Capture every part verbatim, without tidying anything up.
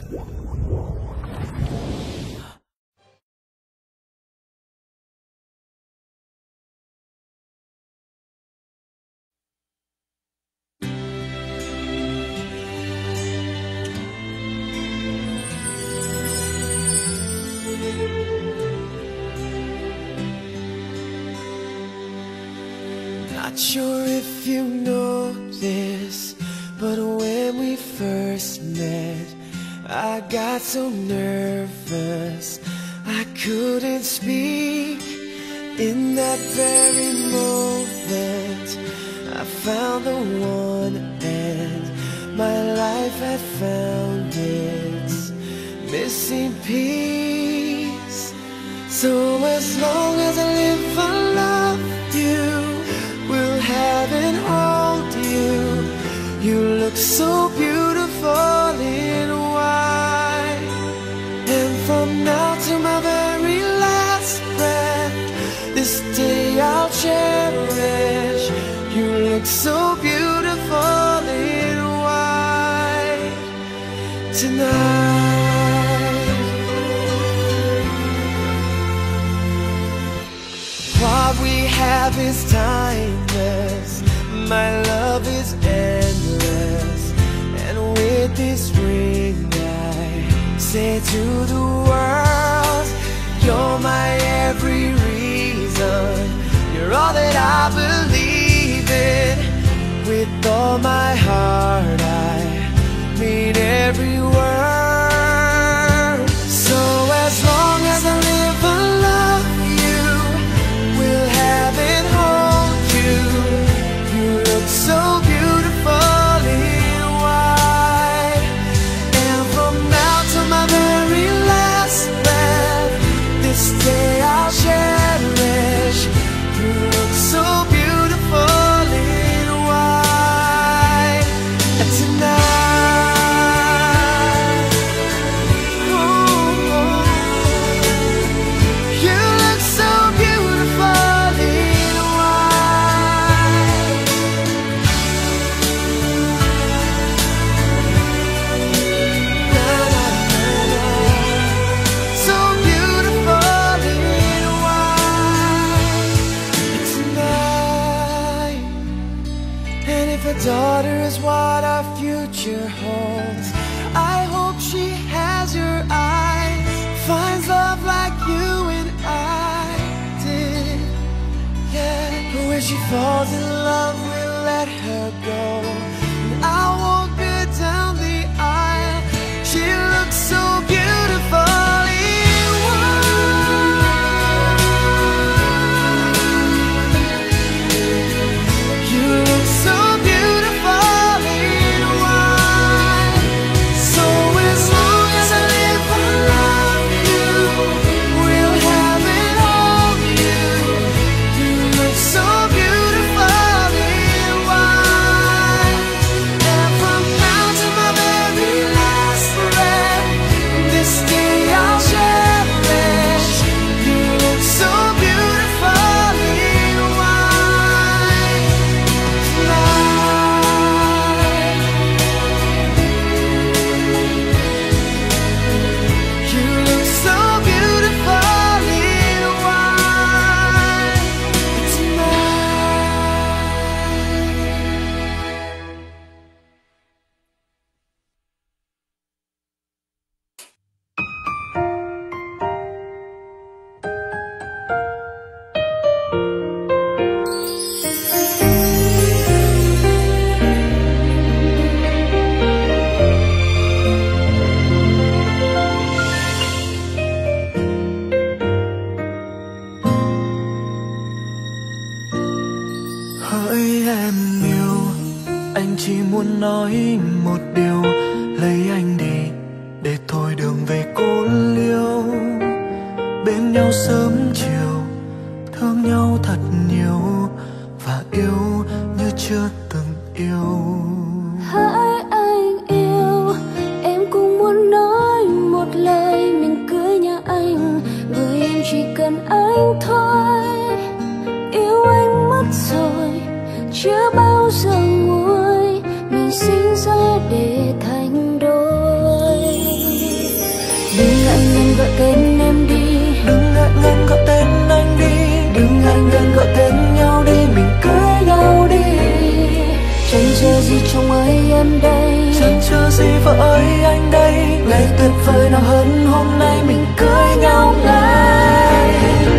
Not sure if you know this, but when we first met, I got so nervous I couldn't speak. In that very moment, I found the one, and my life had found its missing piece. So as long as I live, I love you, will have and hold you. You look so beautiful in white, and from now to my very last breath, this day I'll cherish. You look so beautiful in white tonight. What we have is timeless, my love is endless, and with this ring I say to the world, you're my every reason, you're all that I believe in. With all my heart I mean every word. So as long as I live, I love you, will have and hold you. You look so beautiful in white, and from now to my very last breath, this day I'll cherish. You look so beautiful in white tonight. Ooh, you look so beautiful in white. Na, na, na, na. So beautiful in white tonight. And if a daughter is what our future holds, I hope she has your eyes, finds love like you and I did. Yeah, but when she falls in love, we'll let her go, and I'll walk her down the aisle. She looks so beautiful in white. You look so beautiful in white. So as long as I live, I love you, will have and hold you. You look so beautiful in em đây. Chẳng chờ gì vợ ơi anh đây. Ngày tuyệt vời nào hơn hôm nay mình cưới nhau ngay.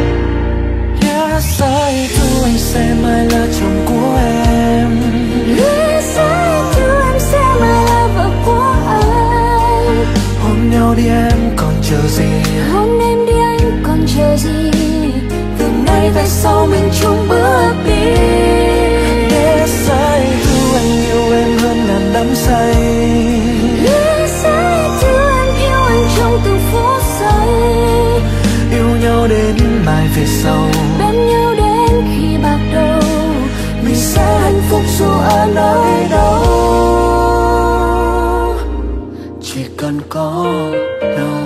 Yes, I do, anh sẽ mãi là chồng của em. Yes, I do, em sẽ mãi là vợ của anh. Hôn nhau đi em còn chờ gì. Hôn em đi anh còn chờ gì. Từ nay về sau mình chung bước đi. Yes, I do, anh yêu em hơn ngàn đắm say. Yes, I do, em yêu anh trong từng phút giây. Yêu nhau đến mai về sau. Bên nhau đến khi bạc đầu. Mình sẽ hạnh phúc dù ở nơi đâu. Chỉ cần có nhau.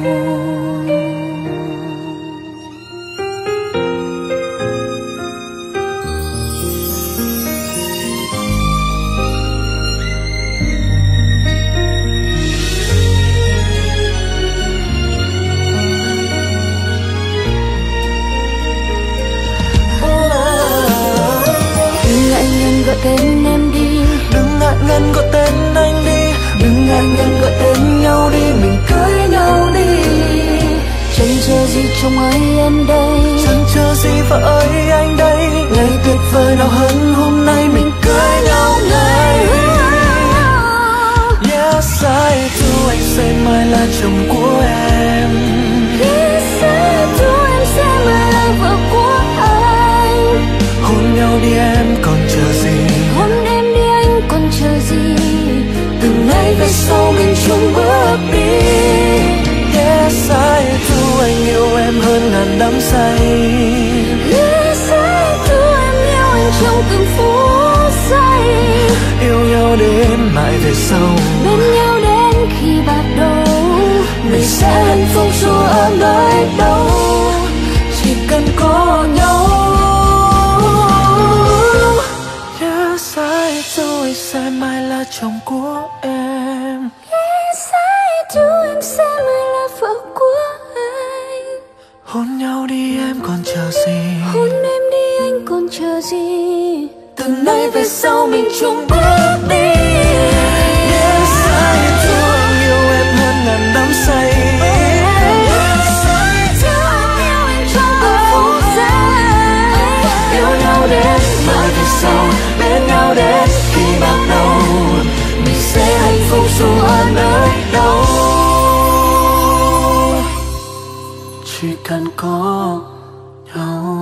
Gọi tên em đi. Đừng ngại ngần gọi tên anh đi. Đừng ngại ngần gọi tên nhau đi. Mình cưới nhau đi. Chẳng chờ gì chồng ơi em đây. Chẳng chờ gì vợ ơi anh đây. Ngày tuyệt vời nào hơn hôm nay mình cưới nhau ngay. Yes, I do, anh sẽ mãi là chồng của em. Yes, I do, em sẽ mãi là vợ của anh. Hôn nhau đi em còn chờ gì. Hôn em đi anh còn chờ gì. Từ nay về sau mình chung bước đi. Yes, I do, anh yêu em hơn ngàn đắm say. Yes, I do, em yêu anh trong từng phút giây. Yêu nhau đến mãi về sau. Bên nhau đến khi bạc đầu. Mình sẽ hạnh phúc dù ở nơi đâu. Chỉ cần có nhau. Yes, I do, anh sẽ mãi là chồng của em. Yes, I do, em sẽ mãi là vợ của anh. Hôn nhau đi em còn chờ gì. Hôn em đi anh còn chờ gì. Từ nay về sau mình chung bước đi. Yes, I do, anh yêu em hơn ngàn đắm say. Yes, I do, em yêu anh trong từng phút giây. Yêu nhau đến mãi về sau. Bên nhau đến khi bạc đầu. Mình sẽ hạnh phúc dù ở nơi đâu. Chỉ cần có nhau.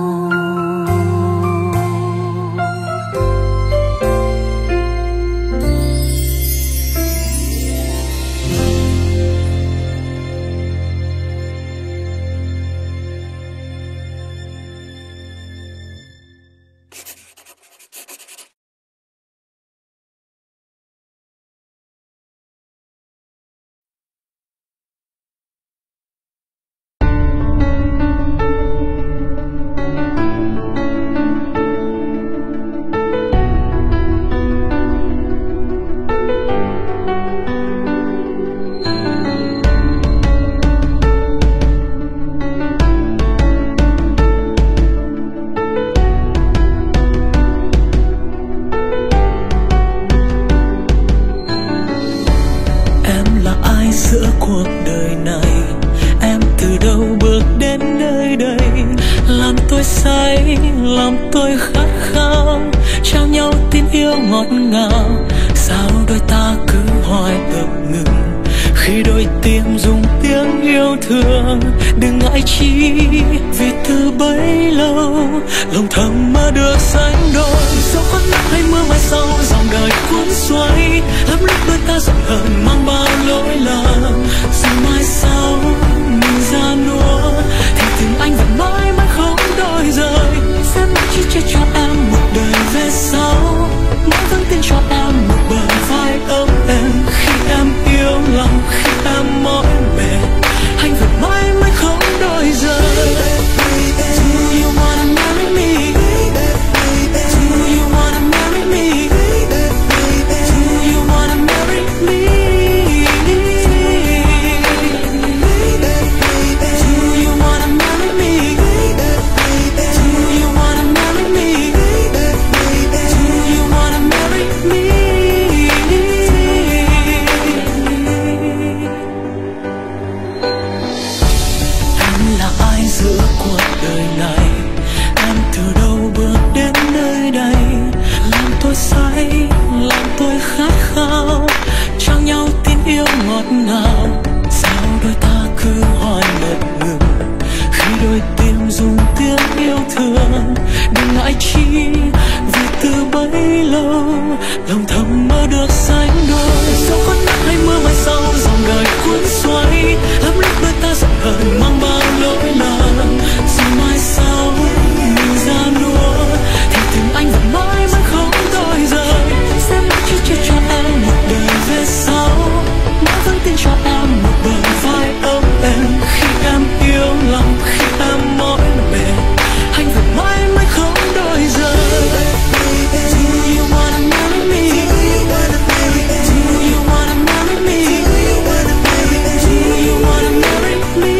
Giữa cuộc đời này em từ đâu bước đến nơi đây, làm tôi say, làm tôi khát khao, trao nhau tin yêu ngọt ngào. Sao đôi ta cứ hoài ngập ngừng khi đôi tim dùng tiếng yêu thương? Đừng ngại chi vì từ bấy lâu lòng thầm mơ được sánh đôi. Dẫu có nắng hay mưa mai sau dòng đời cuốn xoay, lắm lúc đôi ta giận hờn mang bao lỗi lầm. Rồi mai sau mình ra nua thì tình anh vẫn mãi mãi không đổi rời. Sẽ mãi chỉ che cho em một đời về sau, mãi vẫn tin cho em một bờ vai ấm êm. Khi em yêu lòng, khi em mỏi mệt, anh vẫn mãi mãi không đổi rời. Do you wanna marry me? Do you wanna marry me? Do you wanna marry me? ngọt ngào. Sao đôi ta cứ hoài ngập ngừng khi đôi tim dùng tiếng yêu thương. Đừng ngại chi vì từ bấy lâu lòng thầm mơ được sánh đôi. Dẫu có nắng hay mưa mai sau dòng đời cuốn xoay, lắm lúc đôi ta giận hờn mang bao lỗi lầm. Rồi mai sau mình ra nua thì tình anh vẫn mãi mãi không đổi rời. Sẽ mãi chúc cho cho em một đời về sau, mãi vẫn tin cho em một bờ vai ấm êm. Khi em yêu lòng, khi em mỏi mệt, anh vẫn mãi mãi không đổi rời. Do you wanna marry me? Do you wanna marry me? Do you wanna marry me?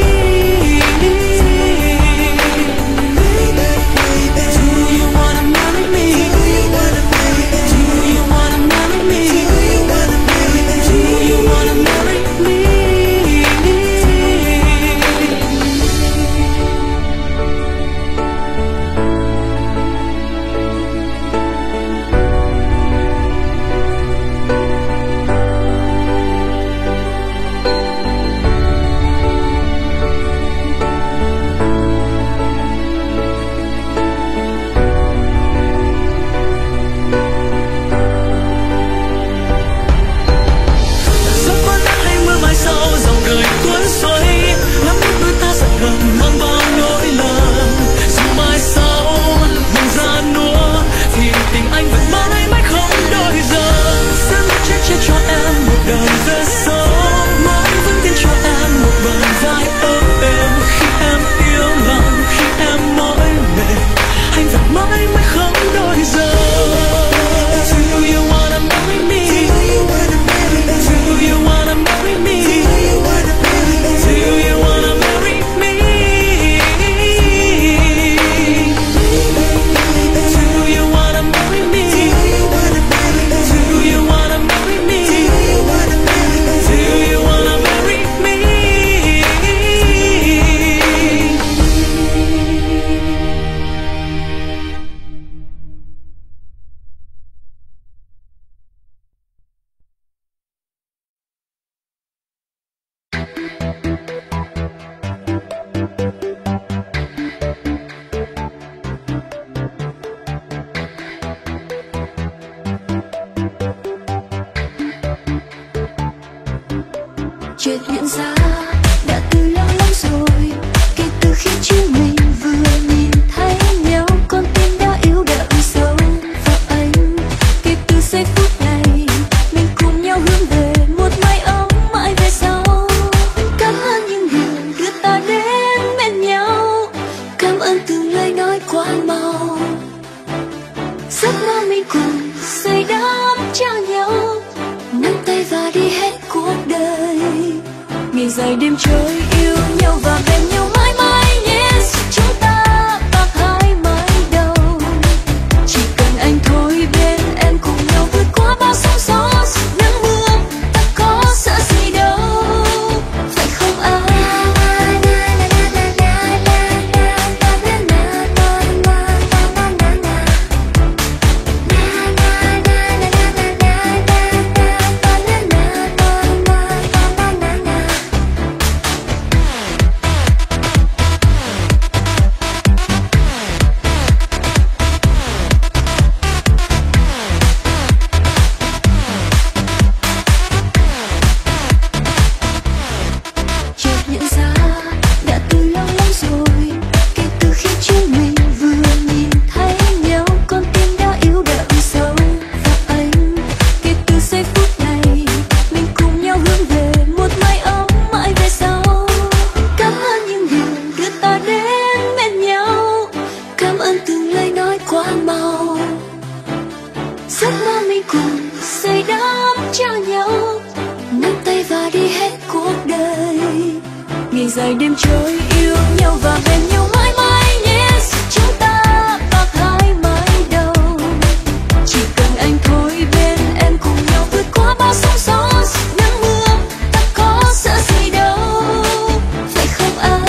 Do you wanna marry me? Do you wanna marry me? Do you wanna marry me? Dẫu có nắng hay mưa mai sau dòng đời cuốn xoay, lắm lúc đôi ta giận hờn mang bao nỗi lầm. Dù mai sau mình ra nua thì tình anh vẫn mãi mãi không đổi dời. Sẽ mãi che chở cho em một đời về sau, mãi vững tin cho em một bờ vai ấm êm. Khi em yêu lòng, khi em mỏi mệt, anh vẫn mãi mãi không đổi dời. Do you wanna marry me? Do you wanna marry me? Do you wanna marry me? Do you wanna marry me? Do you wanna marry me? Do you wanna marry me? Chuyện hiện ra đã từ lâu lắm rồi, kể từ khi chúng mình vừa nhìn thấy nhau, con tim đã yếu đậm sâu vào anh. Kể từ giây phút này mình cùng nhau hướng về một mái ấm mãi về sau. Cảm ơn những điều đưa ta đến bên nhau, cảm ơn từng lời nói quá mau. Giấc mơ mình cùng xây đắp cho nhau, nắm tay và đi hết cuộc đời. Ngày dài đêm trôi yêu nhau và bên nhau mãi mãi. Yes, chúng ta bạc hai mái đầu, chỉ cần anh thôi bên em cùng nhau vượt qua bao sóng gió nắng mưa. Ta có sợ gì đâu, phải không anh? Ngày dài đêm trôi yêu nhau và bên nhau mãi mãi. Yes, chúng ta bạc hai mái đầu, chỉ cần anh thôi bên em cùng nhau vượt qua bao sóng gió nắng mưa. Ta có sợ gì đâu, phải không anh?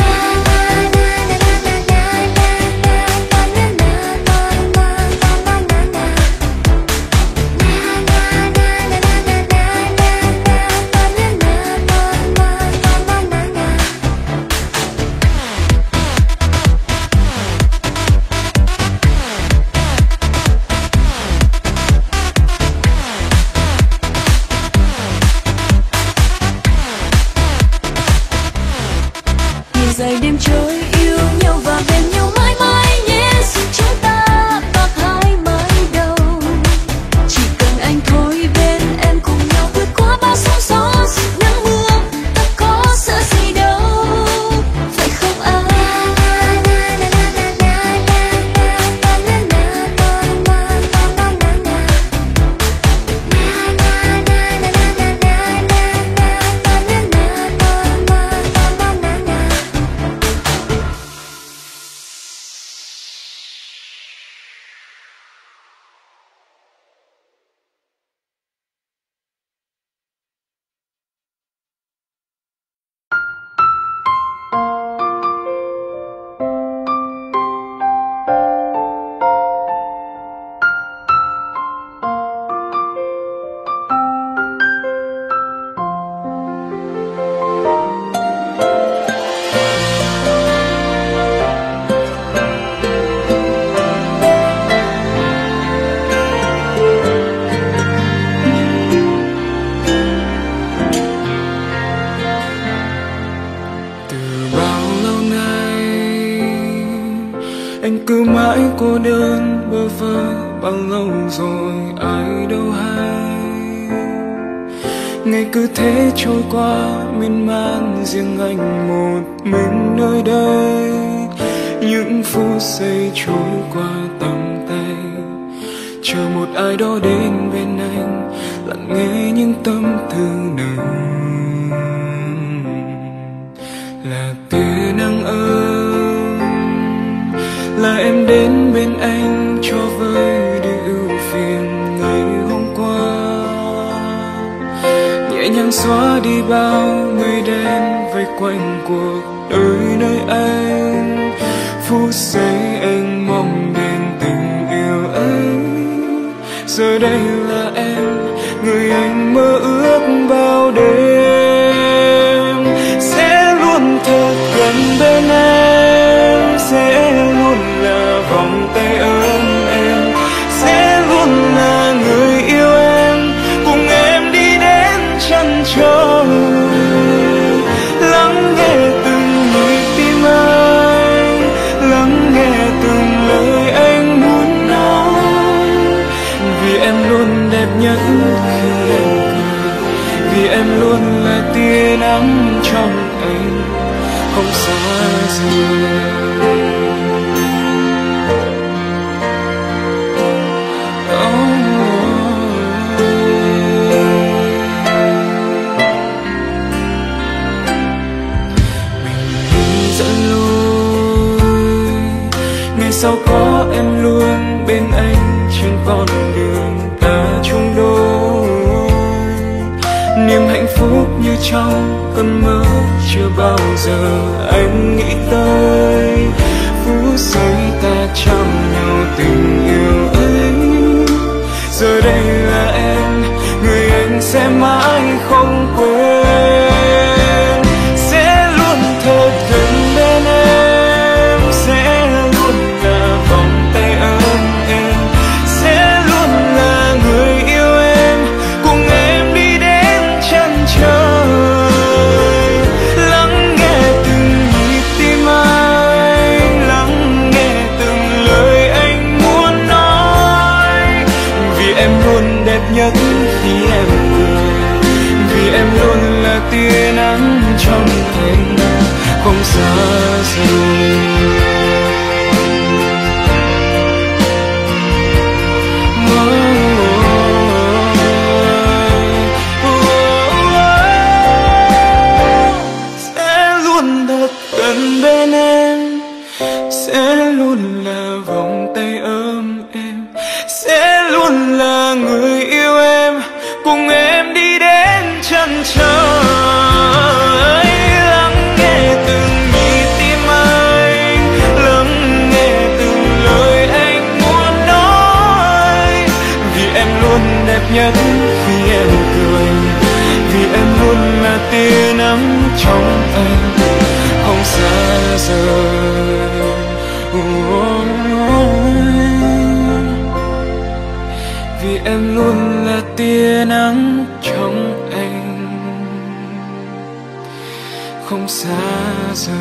em cứ mãi cô đơn bơ vơ. Bao lâu rồi ai đâu hay, ngày cứ thế trôi qua miên man, riêng anh một mình nơi đây. Những phút giây trôi qua tầm tay, chờ một ai đó đến bên anh, lặng nghe những tâm tư nồng. Là tia nắng ấm, là em đến bên anh cho vơi đi ưu phiền ngày hôm qua, nhẹ nhàng xóa đi bao mây đen vây quanh cuộc đời nơi anh. Phút giây anh mong đến tình yêu anh, giờ đây là em người anh mơ ước bao đêm. Sẽ luôn thật gần bên em, sẽ luôn là vòng tay ấm em, sẽ luôn là người yêu em, cùng em đi đến chân trời. Lắng nghe từng nhịp tim anh, lắng nghe từng lời anh muốn nói. Vì em luôn đẹp nhất khi em cười, vì em luôn là tia nắng trong anh, không xa rời. Sao có em luôn bên anh trên con đường ta chung đôi. Niềm hạnh phúc như trong cơn mơ chưa bao giờ anh nghĩ tới. Phút giây ta trao nhau tình yêu ấy, giờ đây là em người anh sẽ mãi không quên. Sẽ luôn thật gần bên em, sẽ luôn là vòng tay ấm em, sẽ luôn là người yêu em, cùng em đi đến chân trời. Lắng nghe từng nhịp tim anh, lắng nghe từng lời anh muốn nói. Vì em luôn đẹp nhất khi em cười, vì em luôn là tia nắng trong anh, không xa rời. Sẽ luôn thật gần bên em, sẽ luôn là vòng tay ấm em, sẽ luôn là người yêu em, cùng em đi đến chân trời. Lắng nghe từng nhịp tim anh, lắng nghe từng lời anh muốn nói. Vì em luôn đẹp nhất khi em cười, vì em luôn là tia nắng trong anh, không xa rời. Vì em luôn là tia nắng trong anh, không xa rời.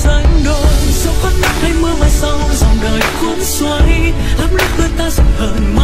Hãy subscribe cho kênh Ghiền Mì Gõ để không bỏ lỡ những video hấp dẫn.